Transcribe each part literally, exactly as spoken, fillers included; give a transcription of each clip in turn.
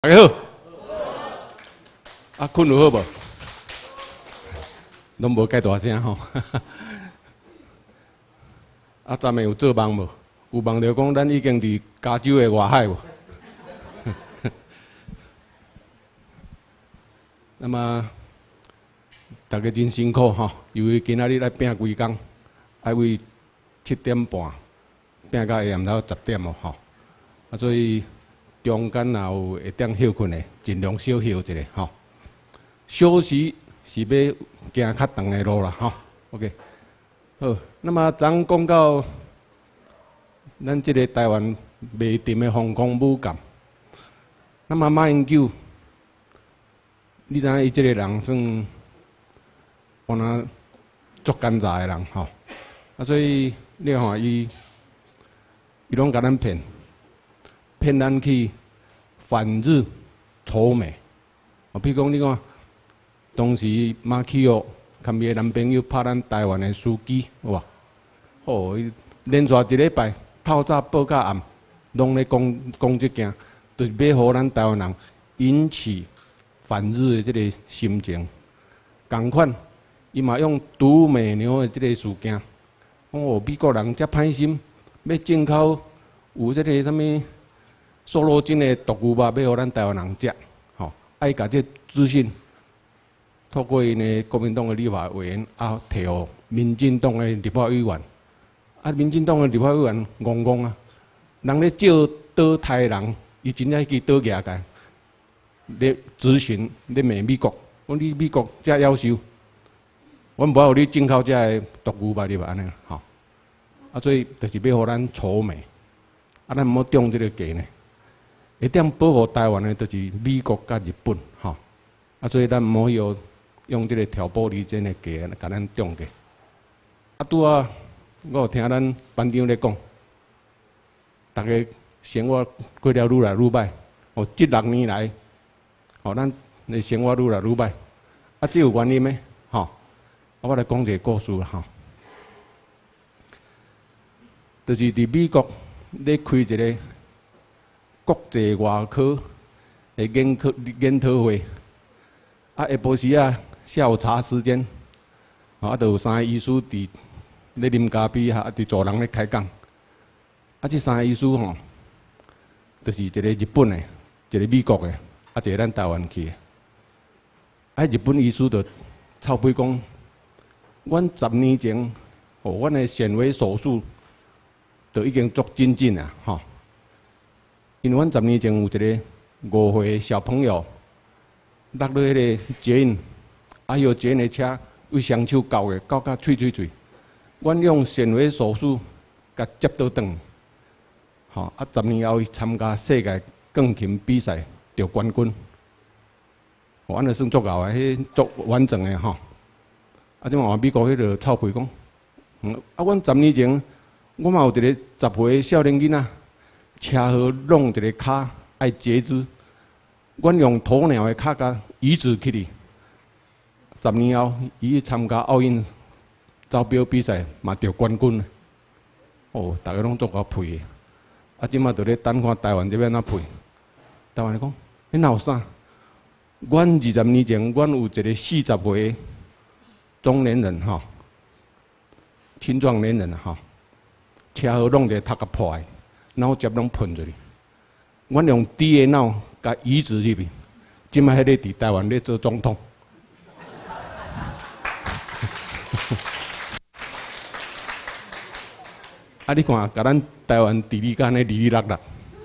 大家好。啊，困有好无？拢无介大声吼。啊，昨暝有做梦无？有梦着讲咱已经伫加州的外海无？那么大家真辛苦吼，由于今仔日来拼规工，爱为七点半拼到下暗头十点哦吼，啊所以中间若有会当休困的，尽量少休一下吼。休息是要行较长的路啦吼。OK， 好，那么咱讲到咱这个台湾未定的防空母舰，那么马英九，你知影伊这个人算，我那足奸诈的人吼，啊所以你看伊，伊拢甲咱骗，骗咱去反日仇美，啊，比如讲你看，当时马启奥甲伊的男朋友拍咱台湾的司机，有无？哦，伊连续一礼拜。透早报到暗，拢咧讲讲即件，就是要互咱台湾人引起反日的即个心情。共款，伊嘛用毒美牛的即个事件，讲哦美国人遮歹心，要进口有即个啥物瘦肉精的毒牛肉，要互咱台湾人食，吼，爱甲这资讯透过因的国民党的立法委员啊，摕互民进党的立法委员。啊，民进党的立法委员戆戆啊，人咧照倒台人，伊真正去倒举个，咧咨询咧骂美国，讲你美国遮夭寿，阮无互你进口遮个毒牛肉，你话安尼吼，啊，所以就是要互咱仇美，啊，咱毋好中即个计呢，一点保护台湾的，就是美国甲日本吼，啊，所以咱毋好用用即个挑拨离间的计，甲咱中计，啊，拄啊。我有听咱班长咧讲，大家生活过了愈来愈歹。哦，这六年来，哦，咱的生活愈来愈歹。啊，这有原因的，吼、哦。我来讲一个故事啦，吼、哦。就是伫美国咧开一个国际外科的研科研讨会，啊，下晡时啊，下午茶时间，啊，就有三个医师伫。咧啉咖啡哈，伫做人咧开讲。啊，这三个医师吼，就是一个日本的，一个美国的，啊，一个咱台湾去的。啊，日本医师就臭屁讲，阮十年前，哦，阮的显微手术，就已经足精进啊，吼。因为阮十年前有一个五岁的小朋友，落到迄个捷运，啊，迄个捷运的车为双手搞的，搞甲脆脆脆。阮用显微手术甲接倒转，吼啊！十年后伊参加世界钢琴比赛得冠军，阮就算足够诶，迄足完整诶吼。啊，即嘛美国迄个臭屁讲，嗯，啊，阮十年前我嘛有一个十岁诶少年囡仔，车祸弄一个骹爱截肢，阮用鸵鸟诶骹甲移植起哩。十年后，伊去参加奥运。招标比赛嘛得冠军，哦，大家拢做够配的，啊，即马就咧等看台湾这边怎配。台湾讲，你哪有啥？阮二十年前，阮有一个四十岁中年人吼，青壮年人吼，车祸弄一个头壳破的，脑汁拢喷出去。阮用 D N A 脑甲移植入去，即马迄个伫台湾咧做总统。啊！你看，甲咱台湾地理间的哩哩落落，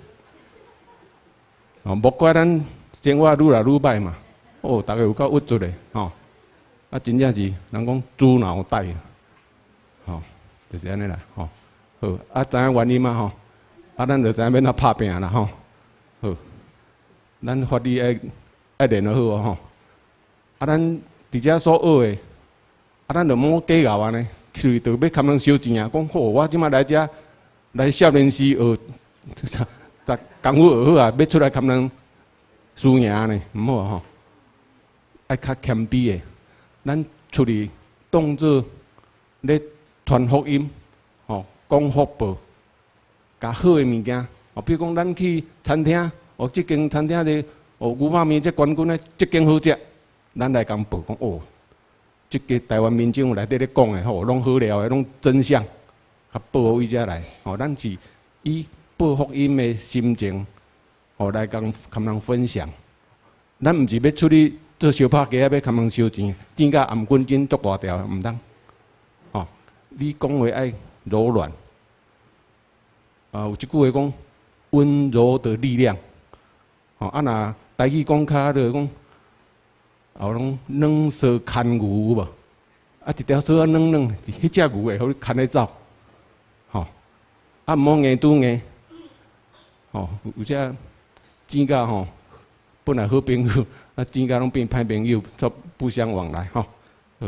哦，莫怪咱生活愈来愈歹嘛。哦，大家有够郁卒的，吼、哦，啊，真正是人讲猪脑袋，吼、哦，就是安尼啦，吼、哦，好，啊，知影原因嘛，吼，啊，咱就知影要哪拍拼啦，吼、哦，好，咱法律爱爱练得好哦，吼，啊，咱伫遮所学的，啊，咱就莫计较安尼。去就要堪能收钱啊！讲好，我即马来遮来少年时学，逐功夫学好啊，要出来堪能输赢呢，毋好吼。爱较谦卑的，咱出去当做咧传福音，吼，讲福报，甲好的物件，哦，比如讲咱去餐厅，哦，即间餐厅咧哦，牛肉面这冠军咧，这间好食，咱来共报讲哦，这个台湾民众内底咧讲的吼，拢好料的，拢真相，甲报位遮来，吼，咱是以报福音的心情，吼来共共人分享。咱毋是要出去做小拍家，要共人收钱，钱甲颔棍金足大条，毋通。吼，你讲话爱柔软。啊，有一句话讲温柔的力量。吼，啊若台语讲较着讲，后拢软蛇牵牛有无？啊，一条蛇啊软软，迄只牛会互你牵咧走。吼，啊毋好硬拄硬。吼，有只钱甲吼，本来好朋友，啊钱甲拢变歹朋友，做不相往来吼。好，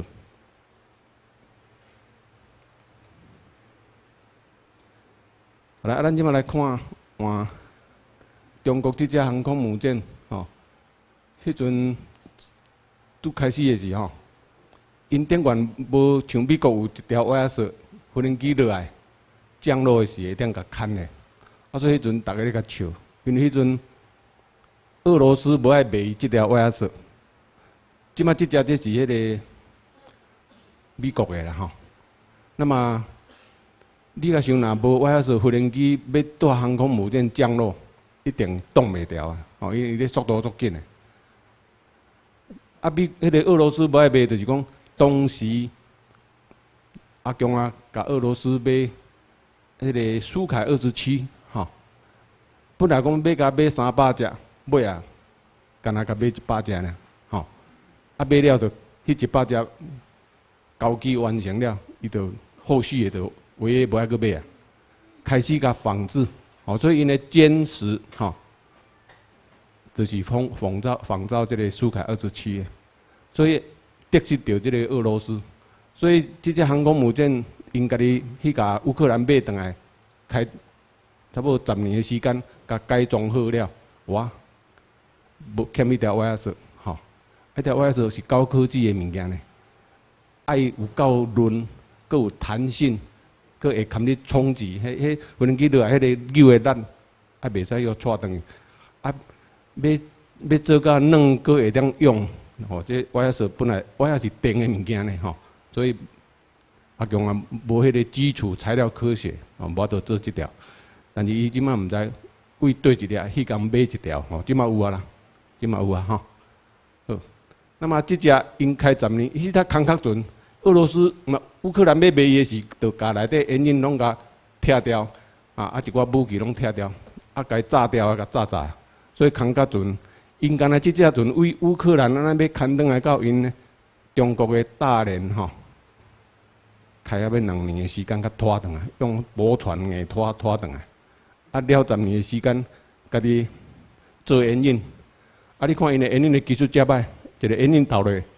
来，啊，咱即马来看换。中国即只航空母舰，吼，迄阵拄开始的时候，因顶悬无像美国有一条瓦亚色无人机落来降落的时会当甲牵的，啊，所以迄阵大家咧甲笑，因为迄阵俄罗斯无爱卖伊即条瓦亚色，即马即只这是迄个美国的啦，吼。那么你甲想，若无瓦亚色无人机要带航空母舰降落？一定挡袂掉啊！哦，因为伊速度足紧的。啊，比迄个俄罗斯无爱卖，就是讲当时阿强啊，甲俄罗斯买迄个苏凯二十七，吼，本来讲买甲买三百只，买啊，干那甲买一百只呢，吼，啊买了就迄一百只高机完成了，伊就后续也就唯一无爱去买啊，开始甲仿制。哦，所以因咧坚持，吼，就是仿仿造仿造这个苏凯二十七，所以得失到这个俄罗斯，所以这只航空母舰因家己去甲乌克兰买回来，开差不多十年的时间，甲改装好了，哇，无欠一条瓦斯，吼，一条瓦斯是高科技的物件呢，爱有够润，够有弹性。佮会堪你冲击，迄迄无人机落来，迄个扭的力，啊袂使要带转去，啊要要做到软，佮会当用，吼，这我也是本来我也是电的物件呢，吼，所以阿强啊无迄个基础材料科学，哦，无得做即条，但是伊即马毋知为对一条，迄工买一条，吼，即马有啊啦，即马有啊，吼，好，那么即只因开十年，伊只空壳船。俄罗斯、乌克兰要卖伊的时，就甲内底烟引拢甲拆掉，啊啊一寡武器拢拆掉，啊甲炸掉啊，甲炸炸。所以空甲船，因干那即只船为乌克兰安尼要牵转来到因中国的大连吼，开啊要两年的时间甲拖转来，用驳船硬拖拖转来，啊了十年的时间，家己做烟引，啊你看因的烟引的技术真歹，一个烟引倒落。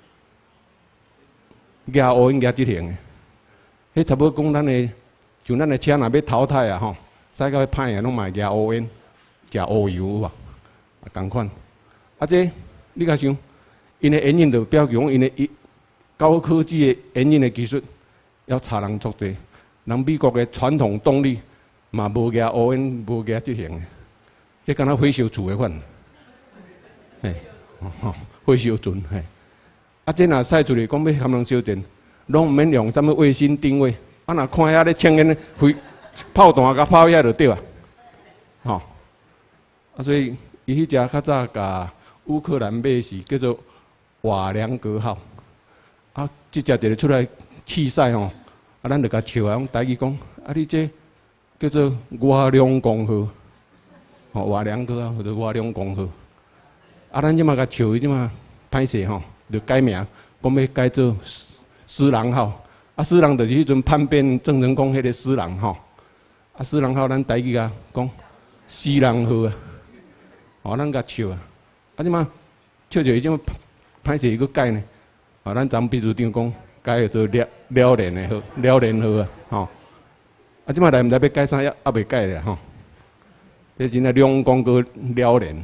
亚乌因亚即型的，迄差不多讲咱的，像咱的车若要淘汰啊吼，驶到歹啊，拢嘛亚乌因，食乌油有无？啊，共款。啊，这你甲想，因的烟引就表强，因的高科技的烟引的技术，要差人足济。人美国的传统动力嘛无亚乌因，无亚即型的，这敢若火烧厝的款，嘿，吼，火烧船嘿。啊，这若驶出去，讲要含人烧电，拢毋免用什么卫星定位，啊，若看遐咧枪烟飞炮弹甲炮遐就对啊，吼，啊，所以伊迄只较早甲乌克兰买是叫做瓦良格号，啊，即只一个出来气势吼，啊，咱就甲笑啊，用台语讲，啊，你这叫做瓦良公号，吼，瓦良格号或者瓦良公号，啊，咱即马甲笑伊即马歹势吼。就改名，讲要改做狮郎号。啊，狮郎就是迄阵叛变郑成功迄个狮郎吼。啊，狮郎号咱台语啊讲西郎号啊，哦，咱甲笑啊。啊，即马笑笑伊即马歹势伊佫改呢。哦，咱咱秘书长讲改做了了然的号，了然号啊，吼。啊，即马来毋知要改啥，也也未改咧吼。这真诶两公个了然。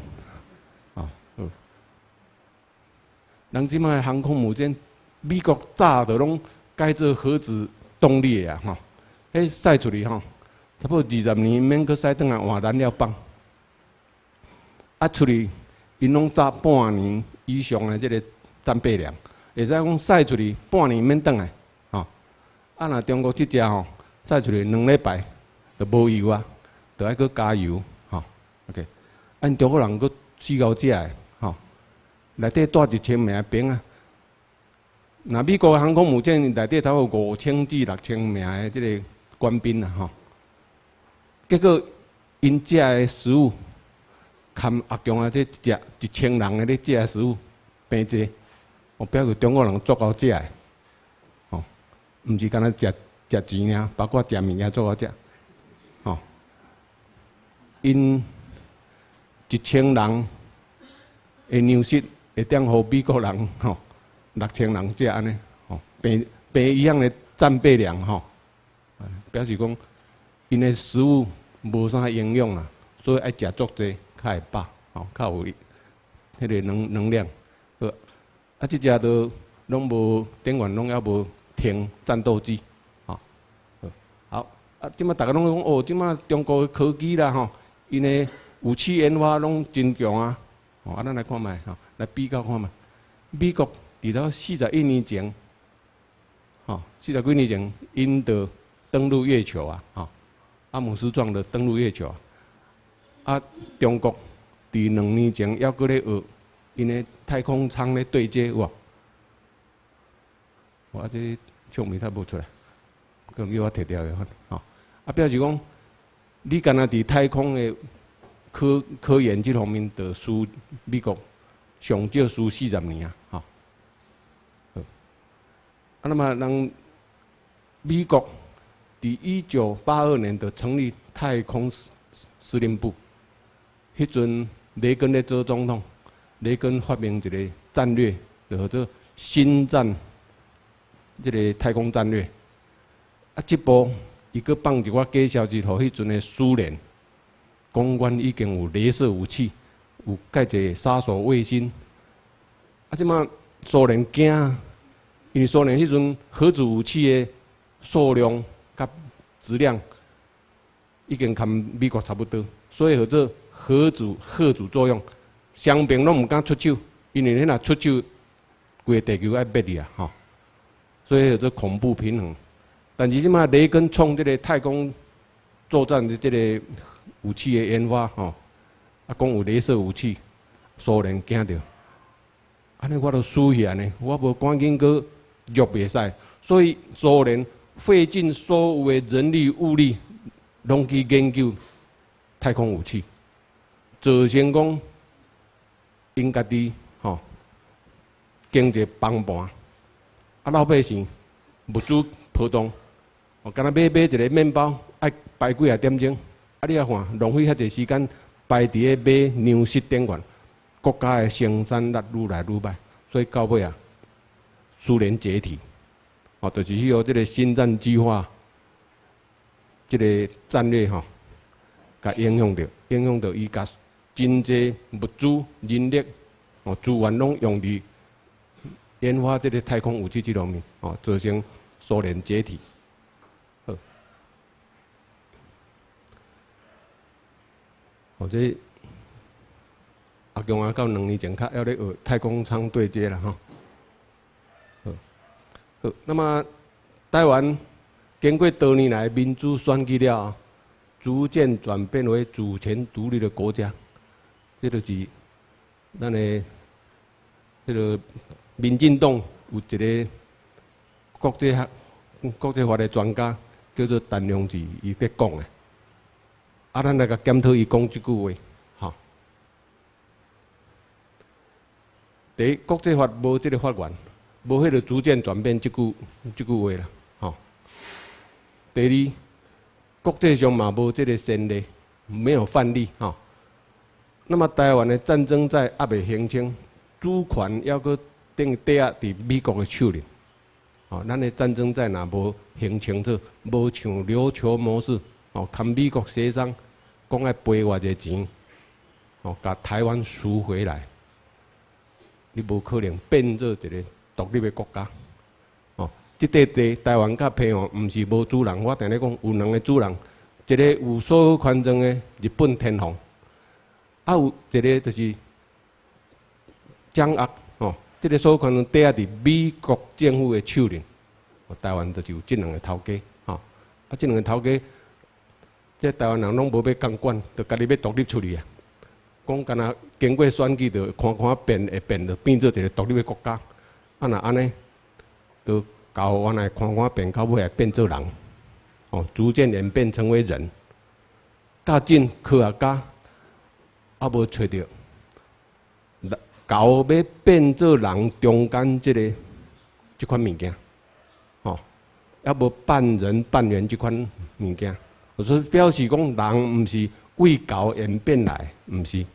人即卖航空母舰，美国早就拢改做核子动力的啊，吼，迄驶出去吼，差不多二十年免搁驶转来换燃料棒。啊，出去因拢早半年以上的这个战备粮，会使讲驶出去半年免转来，吼。啊，若中国即只吼驶出去两礼拜，就无油啊，就爱去加油，吼。OK， 按中国人佫死到遮个，吼，内底带一千名兵啊。那美国航空母舰内底差不多五千至六千名的即个官兵啊，吼。结果因食的食物，含阿强啊，这食一千人的咧食的食物，变济，我表示中国人做到食的，吼，毋是干那食食钱尔，包括食物件做到食，吼。因一千人的粮食会当互美国人吼六千人食安尼，吼，变变一样的战备粮吼，表示讲因的食物无啥营养啦，所以爱食足济，较会饱，吼，较有迄个能能量。好，啊，即只都拢无顶完拢还无停战斗机，吼，好，啊，即马大家拢讲哦，即马中国的科技啦吼，因的武器研发拢真强啊，吼，啊，咱来看卖，吼，来比较看卖，美国伫到四十一年前，吼，四十几年前，因就登陆月球啊，吼，阿姆斯壮的登陆月球啊，啊，中国伫两年前还搁咧学因的太空舱咧对接有无？我这唱片它无出来，可能叫我摕掉个，吼，啊，表示讲，你敢若伫太空的科科研这方面，就输美国上少输四十年啊，吼。啊，那么人美国伫一九八二年就成立太空司令部，迄阵雷根咧做总统，雷根发明一个战略，就叫做新战，即个太空战略。啊，这部伊佫放一寡介绍之后，迄阵的苏联，讲阮已经有镭射武器，有介一个杀手卫星。啊，即马苏联惊，因为苏联迄阵核子武器的数量甲质量已经跟美国差不多，所以叫做核子核子作用，双边拢毋敢出手，因为你若出手，规个地球爱灭去啊，吼。所以叫做恐怖平衡。但是即马雷根创这个太空作战的这个武器的研发，吼，啊，讲有镭射武器，苏联惊着，安尼我都输去安尼，我无赶紧去入袂使，所以苏联费尽所有的人力物力，拢去研究太空武器，造成讲因家己吼经济崩盘，啊老百姓物资波动，哦，敢若买买一个面包爱排几啊点钟，啊你啊看浪费遐济时间排伫咧买粮食顶悬，国家的生产力愈来愈歹，所以到尾啊，苏联解体。哦，就是迄个这个新战计划，这个战略吼，甲影响着，影响着伊甲经济、物资、人力、哦资源拢用伫研发这个太空武器这方面，哦，造成苏联解体。好，或者阿强啊，到两年前较要咧学太空舱对接啦，吼。那么，台湾经过多年来民主选举了，逐渐转变为主权独立的国家，这就是咱的这个民进党有一个国际学、国际法的专家叫做陈良志，伊在讲的。啊，咱来甲检讨伊讲这句话，吼。第一，国际法无这个法源。无迄个逐渐转变即句即句话啦，吼。第二，国际上嘛无即个先例，没有范例，吼。那么台湾的战争债还未还清，主权还阁等抵押伫美国的手里，吼。咱的战争债若无还清楚，无像琉球模式，吼，跟美国协商，讲爱赔偌济钱，吼，甲台湾赎回来，你无可能变做一个独立的国家，哦，即块地台湾甲澎湖毋是无主人，我定咧讲有两个主人，一个有所有权证的日本天皇，啊有一个就是掌握吼，这个所可能底下伫美国政府的手里，台湾就是有这两个头家，吼，啊，这两个头家，这台湾人拢无要监管，就家己要独立出去啊。讲干那经过选举，就看看变会变，就变做一个独立的国家。啊，那安尼，就到原来看看变，到尾也变做人，哦，逐渐演变成为人。较进科学家，啊无找到，到要变做人中间即、这个即款物件，哦，也无半人半猿即款物件，所以表示讲人毋是为狗演变来，毋是。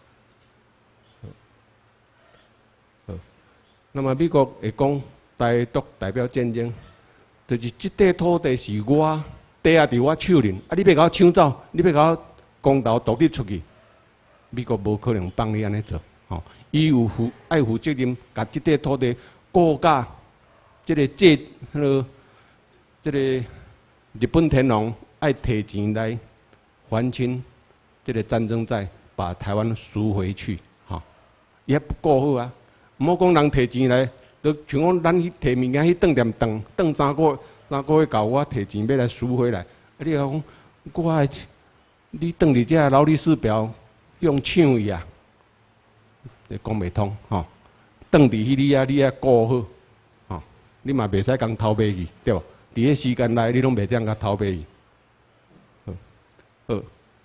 那么美国会讲台独代表战争，就是这块土地是我地下伫我手里，啊，你要甲我抢走，你要甲我公道独立出去，美国无可能帮你安尼做，吼，伊有负爱负责任，甲这块土地顾甲这个借迄个这个日本天皇爱摕钱来还清这个战争债，把台湾赎回去，吼，伊还不顾好啊。毋好讲人摕钱来，就像讲咱去摕物件去顿店顿，顿三个三个月到我摕钱要来赎回来。啊，你讲我爱你顿伫遮劳力士表用抢伊啊，你讲袂通吼。顿伫迄里啊，你啊顾好吼，你嘛袂使讲偷买去，对无？伫迄时间内，你拢袂这样甲偷买去。好，好，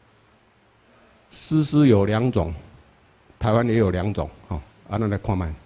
诗诗有两种，台湾也有两种，吼，啊，咱来看卖。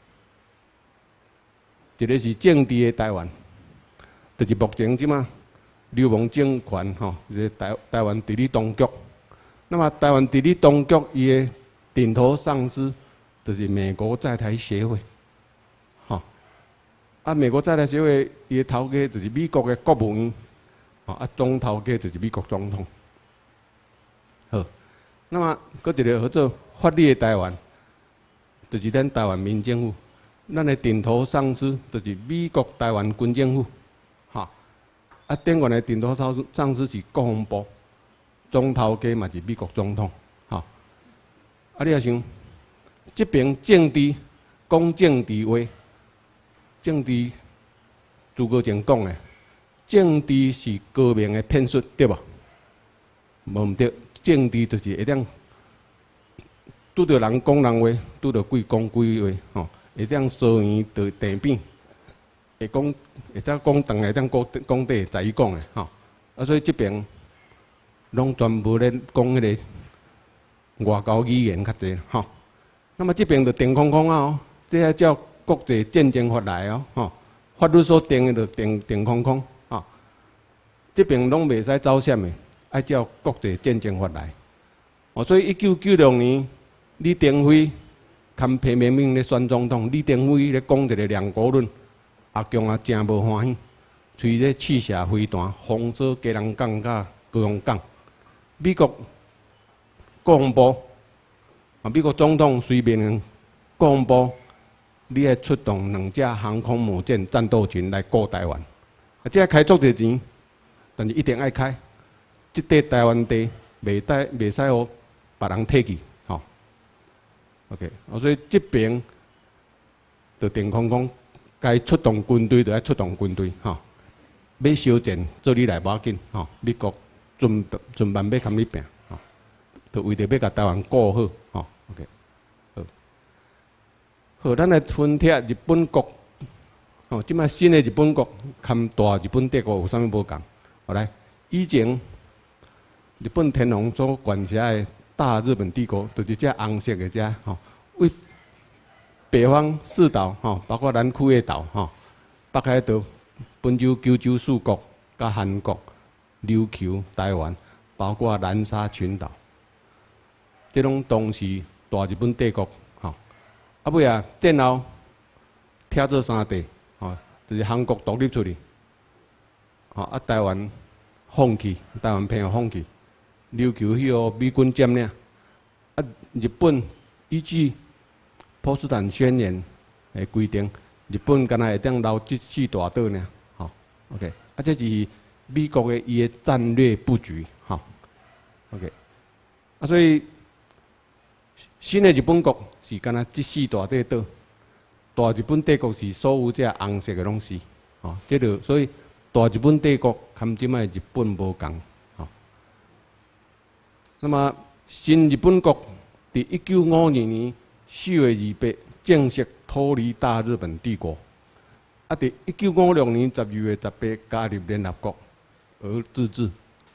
一个是政治的台湾，就是目前即马流氓政权吼，就是台台湾地理当局。那么台湾地理当局伊的顶头上司就是美国在台协会，吼。啊，美国在台协会伊的头家就是美国的国务院，吼啊，总头家就是美国总统。好，那么搁一个叫做法律的台湾，就是咱台湾民政府。咱的顶头上司就是美国台湾军政府，哈，啊，顶悬的顶头上司上司是国防部，总头家嘛是美国总统，哈，啊，你也想，这边政治讲政治话，政治诸葛前讲的，政治是高明的骗术，对无？无毋对，政治就是会当拄着人讲人话，拄着鬼讲鬼话，吼。会当疏远着地变，会讲会当讲长，会当讲讲短，在伊讲的吼。啊，所以这边拢全部咧讲迄个外交语言较济吼。那么这边就定框框啊，哦，这要照国际战争法来哦，吼，法律所定的就定定框框吼。这边拢袂使走闪的，爱照国际战争法来。哦，所以一九九六年李登辉。看皮明明咧选总统，李登辉咧讲一个两国论，阿强啊真无欢喜，随咧试射飞弹，封锁基隆港甲高雄港。美国国防部啊，美国总统随便国防部，你爱出动两架航空母舰战斗群来过台湾，啊，这开足侪钱，但是一定爱开。这块台湾地袂使袂使互别人摕去。OK， 所以这边就定框框，该出动军队就要出动军队，吼。要烧钱做你来无要紧，吼。美国尽尽办要跟你拼，吼。就为着要甲台湾顾好，吼。OK， 好。好，咱来分拆日本国，吼，即摆新的日本国，跟大日本帝国有啥物无共？好来，以前日本天皇所管辖的。大日本帝国就是这红色的这吼，为北方四岛吼，包括南区的岛吼，北海道、本州、九州四国、甲韩国、琉球、台湾，包括南沙群岛，这拢当时大日本帝国吼。啊尾啊战后拆做三地吼，就是韩国独立出去，吼啊台湾放弃，台湾偏放弃。琉球迄个美军占领，啊，日本依据波茨坦宣言的规定，日本敢若会当留这四大岛呢，吼 ，OK， 啊，这是美国的伊的战略布局，吼 ，OK， 啊，所以新的日本国是敢若即四大块岛，大日本帝国是所有这红色的拢是，吼，这就所以大日本帝国含即摆日本无共，吼。那么新日本国伫一九五二年四月二八正式脱离大日本帝国，啊，伫一九五六年十二月十八加入联合国而自治。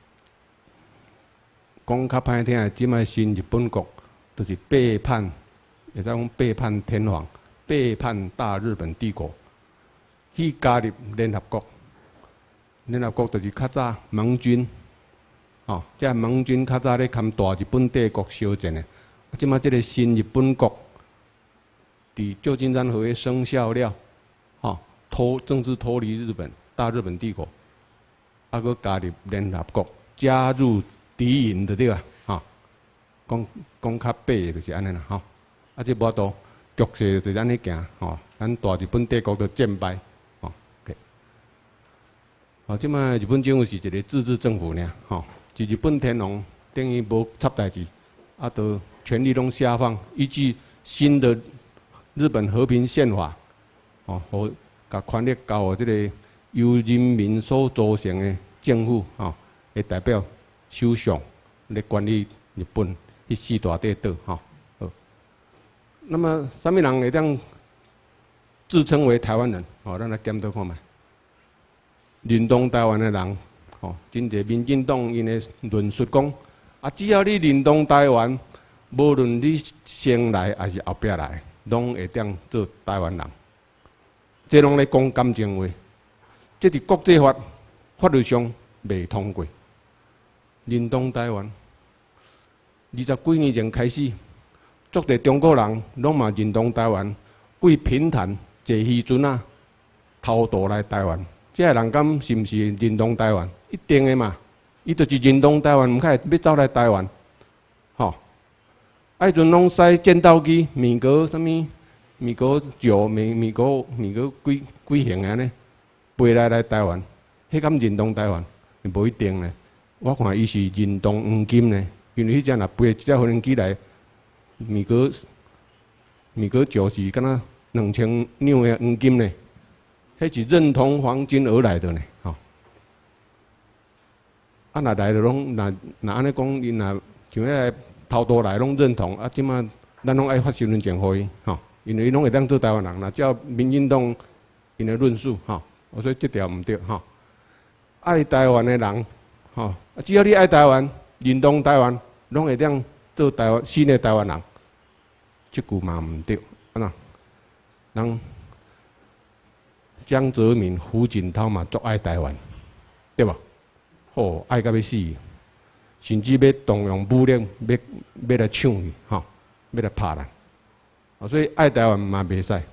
讲较歹听的，即摆新日本国就是背叛，会使讲背叛天皇，背叛大日本帝国，去加入联合国。联合国就是较早盟军，吼，即盟军较早咧含大日本帝国相战的。即摆即个新日本国，伫旧金山合约生效了，吼，脱正式脱离日本大日本帝国，啊，佮加入联合国，加入敌营的对啊，吼，讲讲较白就是安尼啦，吼，啊，即无多局势就是安尼行，吼，咱大日本帝国就战败，吼，哦，即摆日本政府是一个自治政府尔，吼，是日本天皇等于无插代志，啊，都权力拢下放，依据新的日本和平宪法，哦，互甲权力交互即个由人民所组成的政府，吼，会代表首相来管理日本迄四大块岛，吼。好，那么什么人会当自称为台湾人？哦，咱来检讨看觅。认同台湾的人，吼，真侪民进党因的论述讲，啊，只要你认同台湾，无论你先来还是后壁来，拢会当做台湾人。这拢咧讲感情话，这伫国际法法律上未通过。认同台湾，二十几年前开始，足侪中国人拢嘛认同台湾，为平潭坐渔船啊，偷渡来台湾。这个人敢是毋是认同台湾？一定的嘛，伊就是认同台湾，毋开要走来台湾，吼。啊，迄阵拢使战斗机、美国什物、美国九、美美国美国几几型安尼，飞来来台湾，迄敢认同台湾？无一定呢。我看伊是认同黄金呢，因为迄只若飞一只飞行机来，美国美国九是敢若两千两的黄金呢。迄是认同黄金而来的呢，吼。啊，若来的拢，若若安尼讲，因若像迄个偷渡来拢认同，啊，即马咱拢爱发身份证互伊，吼，因为伊拢会当做台湾人，若照民进党因的论述，吼，所以这条毋对，吼。爱台湾的人，吼，只要你爱台湾、认同台湾，拢会当做台湾新的台湾人，即句嘛毋对，安怎？人。江泽民、胡锦涛嘛，足爱台湾，对吧？哦，爱到要死，甚至要动用武力，要要来抢伊，吼，要来拍咱。所以爱台湾嘛袂使。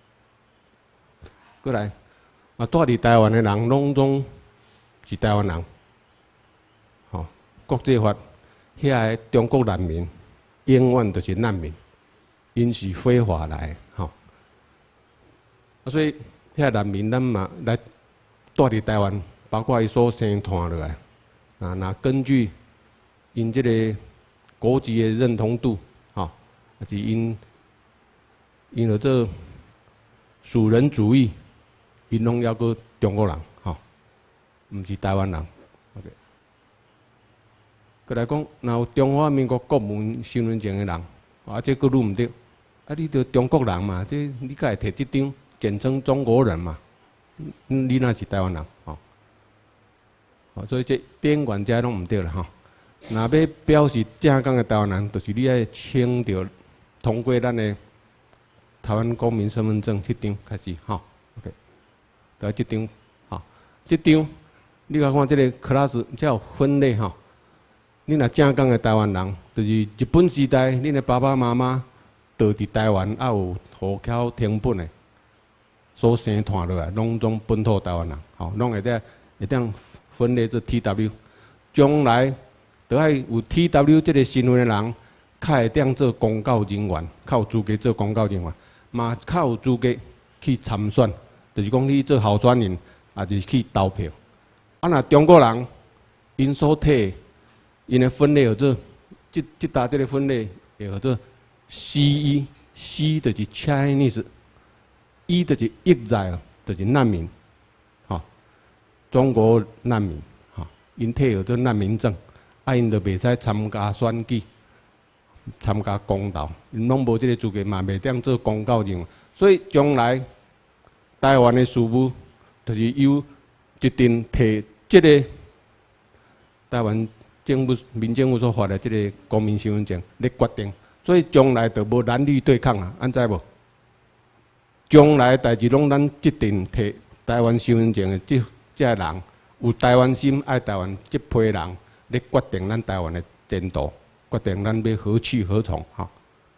过来，啊，住伫台湾的人，拢总是台湾人。吼，国际法遐个中国难民，永远就是难民，因是非法来，吼。啊，所以。遐难民，咱嘛来住伫台湾，包括伊所生传落来，啊，那根据因这个国籍的认同度，吼，还是因因了这属人主义，因拢要个中国人，吼，毋是台湾人。OK， 过来讲，若有中华民国国民身份证的人，啊，这个愈毋对，啊，你着中国人嘛，这你该摕这张。简称中国人嘛，你那是台湾人，吼，哦，所以这边管家拢毋对啦，吼。若要表示正港的台湾人，就是你爱签着通过咱的台湾公民身份证迄张开始，吼 ，OK， 到这张，吼，这张你来看这个 class 才有分类，吼。你若正港的台湾人，就是日本时代，恁的爸爸妈妈倒伫台湾，啊有户口成本的。所生传落来，拢总本土台湾人，吼，拢会当会当分类做 T W。将来都爱有 T W 这个身份的人，较会当做公告人员，较有资格做公告人员，嘛较有资格去参选，就是讲你做候选人，也是去投票。啊，若中国人因所摕，因的分类叫做，即即搭即个分类，叫做 C 一 C 就是 Chinese， E 就是 exiled， 就是难民，吼，中国难民，吼，因退有这难民证，啊，因就袂使参加选举，参加公投，因拢无这个资格嘛，袂当做公告人，所以将来台湾的事务就是由一定摕这个台湾政府、民政府所发的这个公民身份证来决定，所以将来就无蓝绿对抗啊，安知无？将来代志拢咱一定摕台湾身份证的这这人，有台湾心爱台湾这批人来决定咱台湾的前途，决定咱要何去何从，哈。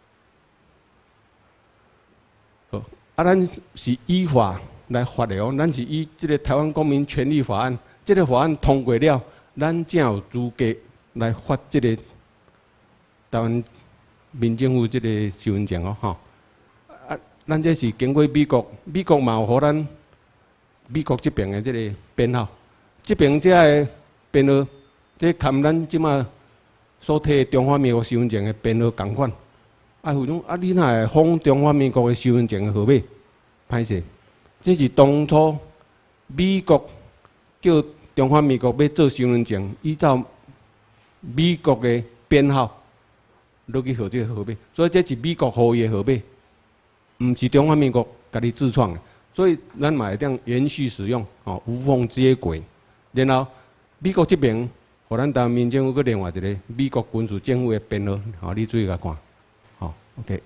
好，啊，咱是依法来发的哦，咱是以这个台湾公民权利法案，这个法案通过了，咱才有资格来发这个台湾民政府这个身份证哦，哈。啊，咱这是经过美国，美国嘛有互咱美国这边的这个编号，这边这个编号，这含咱即马所摕中华民国身份证的编号同款。啊，有种啊，你若会仿中华民国的身份证的号码，歹势。这是当初美国叫中华民国要做身份证，依照美国的编号落去号这个号码，所以这是美国号伊的号码，毋是中华民国家己自创的。所以咱嘛会当延续使用，吼，无缝接轨。然后美国这边，互咱台湾民政府搁另外一个美国军事政府的编号，吼，你注意甲看，吼 ，OK。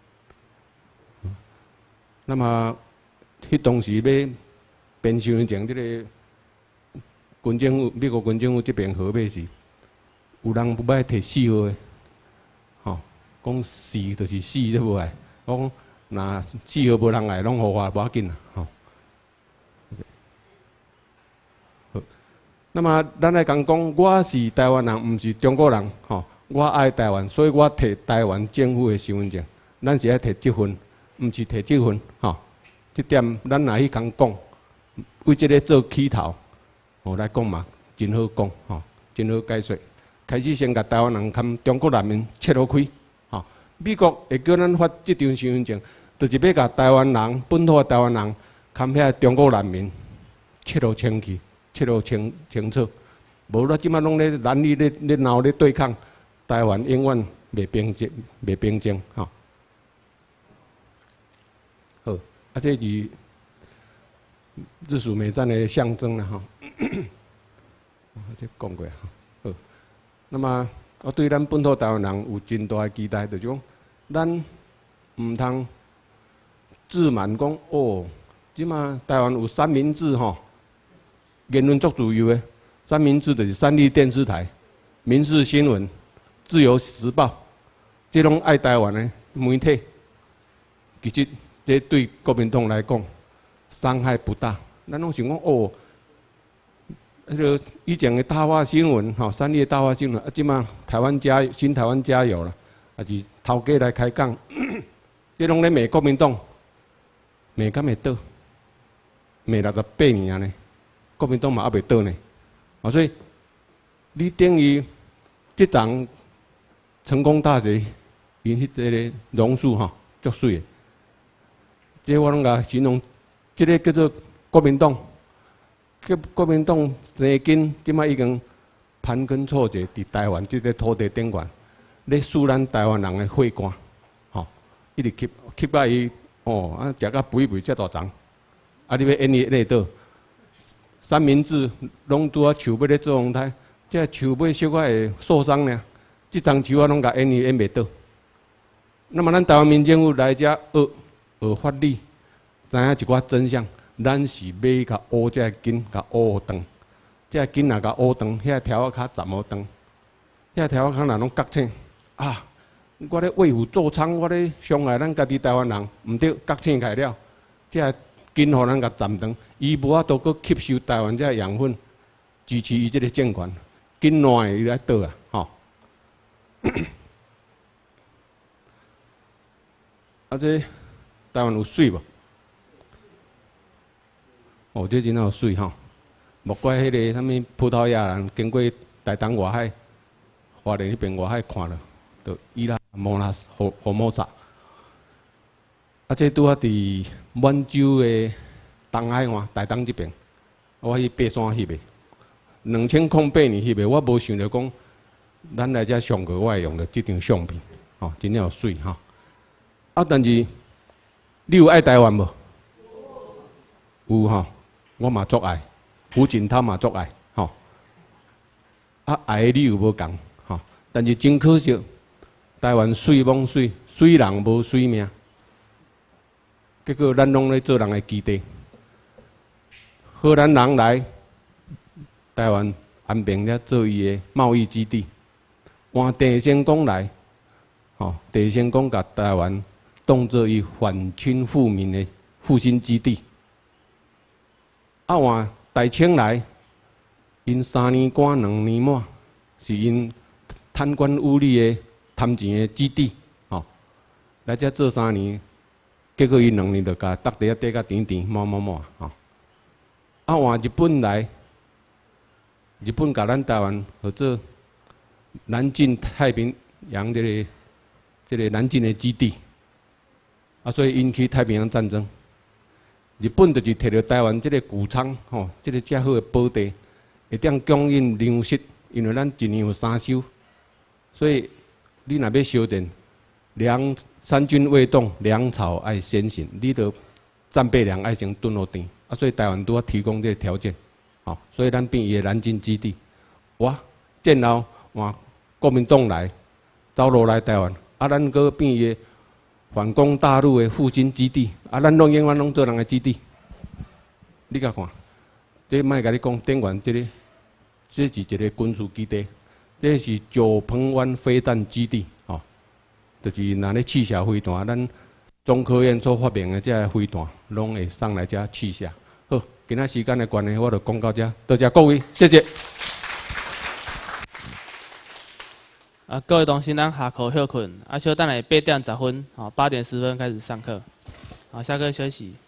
那么，迄当时要编身份证，这个军政府、美国军政府这边号码是，有人不爱摕四号的，吼，讲四就是四都无爱，我讲。那四号无人来，拢互我无要紧啦，吼。好，那么咱来讲讲，我是台湾人，毋是中国人，吼。我爱台湾，所以我摕台湾政府的身份证。咱是爱摕这份，毋是摕这份，吼。这点咱若去讲讲，为这个做起头，吼来讲嘛，真好讲，吼，真好解说。开始先甲台湾人含中国人民切落开。美国会叫咱发这张身份证，就是要甲台湾人、本土的台湾人，含遐中国难民切落清去，切落清清楚。无咱即摆拢咧蓝绿咧咧闹咧对抗，台湾永远袂平静，袂平静，吼。好，啊，这是日属美战的象征啦，吼。这讲过，好。那么。我对咱本土台湾人有真大的期待，就是讲，咱毋通自满讲哦，即马台湾有三明治吼，言论足自由的。三明治就是三立电视台、民视新闻、自由时报，这种爱台湾的媒体，其实这对国民党来讲伤害不大。咱拢想讲哦。迄个以前的大话新闻，吼，三立大话新闻，啊，即马台湾加新台湾加油啦，啊是头家来开讲，这拢咧骂国民党，骂敢会倒？骂六十八年啊呢，国民党嘛还袂倒呢，啊，所以你等于这场成功大学，因迄个榕树吼，足水的，这我拢甲形容，这个叫做国民党。国国民党生根，即摆已经盘根错节伫台湾即个土地顶悬，咧输咱台湾人的血汗，吼，一直吸吸到伊，哦，啊，食甲肥肥遮大丛，啊，你要演伊咧倒，三明治拢拄啊树尾咧做风台，这树尾小可会受伤呢，即丛树啊拢甲演伊演袂倒。那么咱台湾民政府来遮学学法律，知影一寡真相。咱是要甲乌这根，甲乌长，这根若甲乌长，遐条仔较十毛长，遐条仔若拢角青啊！我咧为虎作伥，我咧伤害咱家己台湾人，毋对，角青开了，这根互咱甲斩长，伊无法度搁吸收台湾这养分，支持伊这个政权，根烂伊来倒啊！吼，啊这台湾有水无？哦，这真有水吼！莫怪迄个啥物葡萄牙人经过大东外海，华联迄边外海看了，就伊拉摩拉、佛佛摩萨， 啊，这拄啊伫满洲的东海岸、台东这边，我去爬山翕的。两千零八年翕的，我无想着讲，咱来遮上课我会用着这张相片，吼、哦，真正有水吼。啊，但是你有爱台湾无？有吼，我嘛足爱，胡锦涛嘛足爱，吼。啊，爱的理由无共，吼。但是真可惜，台湾水罔水，水人无水命。结果咱拢咧做人的基地，荷兰人来台湾安平了做伊的贸易基地，换郑成功来，吼，郑成功甲台湾当做伊反清复明的复兴基地。啊，换大清来，因三年关两年满，是因贪官污吏的贪钱的基地，吼，来遮做三年。结果伊两年就甲搭地啊跌甲甜甜满满满吼，啊换日本来，日本甲咱台湾合作南进太平洋这个这个南进的基地，啊所以引起太平洋战争。日本就是摕到台湾这个谷仓吼，这个遮好的宝地，会当供应粮食，因为咱一年有三收，所以你若要修正。粮三军未动，粮草爱先行。你得战备粮爱先囤落地，啊，所以台湾都要提供这个条件，好、哦，所以咱变伊的南京基地。哇，战后换国民党来，走路来台湾，啊，咱搁变伊的反攻大陆的复兴基地，啊，咱拢永远拢做人的基地。你甲看，这卖甲你讲，电源这个，这是一个军事基地，这是九鹏湾飞弹基地，哦。就是若咧试射飞弹，咱中科院所发明的这个飞弹，拢会送来遮试射。好，今仔时间的关系，我就讲到这，多谢各位，谢谢。 啊，各位同学，咱下课休困，啊，稍等下八点十分，好，八点十分开始上课，好，下课休息。